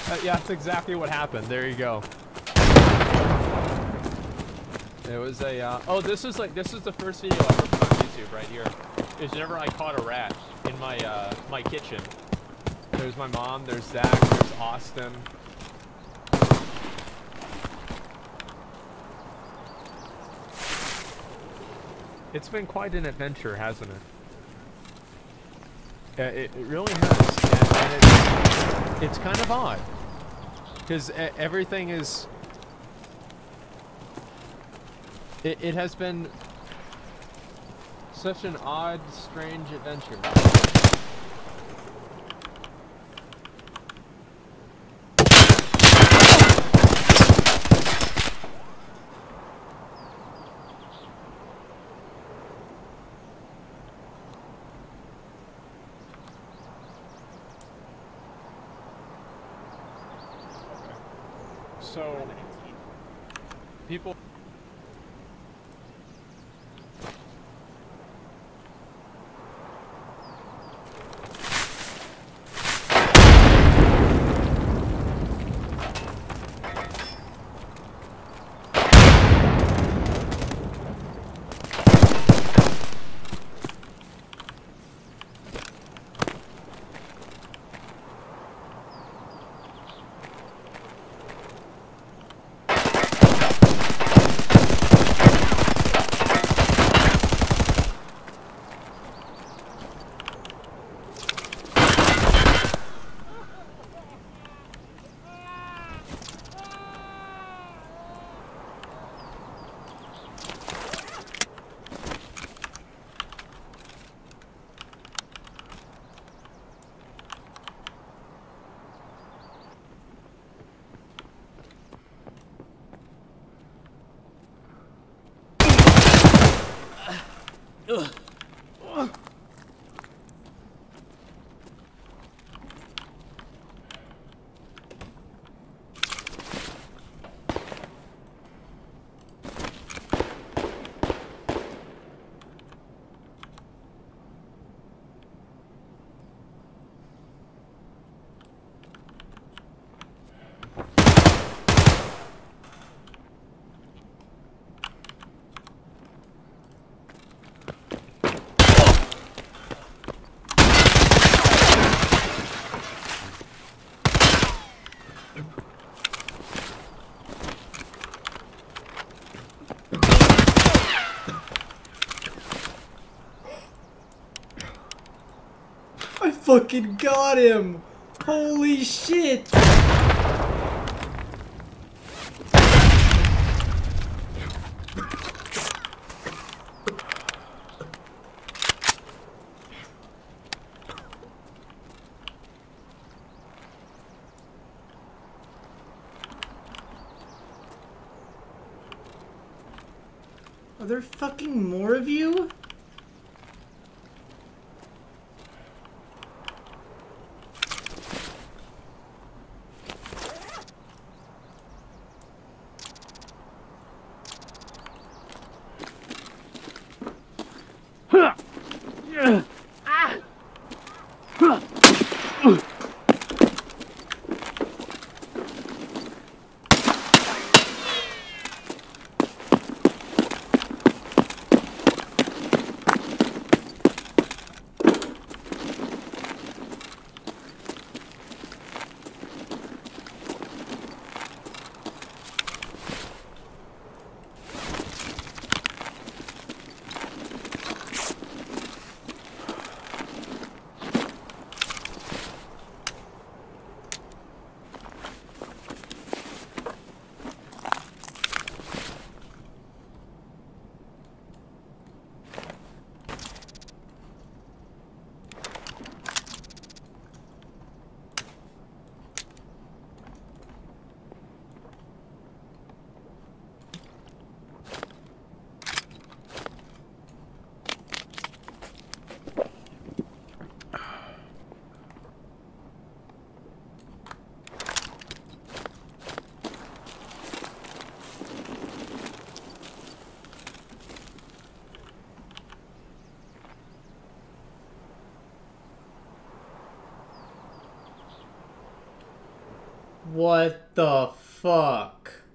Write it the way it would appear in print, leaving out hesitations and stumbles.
Yeah, that's exactly what happened. There you go. It was a, oh, this is the first video I ever put on YouTube right here. Is whenever I caught a rat in my, my kitchen. There's my mom, there's Zach, there's Austin. It's been quite an adventure, hasn't it? It really has. And it's kind of odd. Because everything is... It has been such an odd, strange adventure. So, people... I fucking got him! Holy shit! Are there fucking more of you? What the fuck?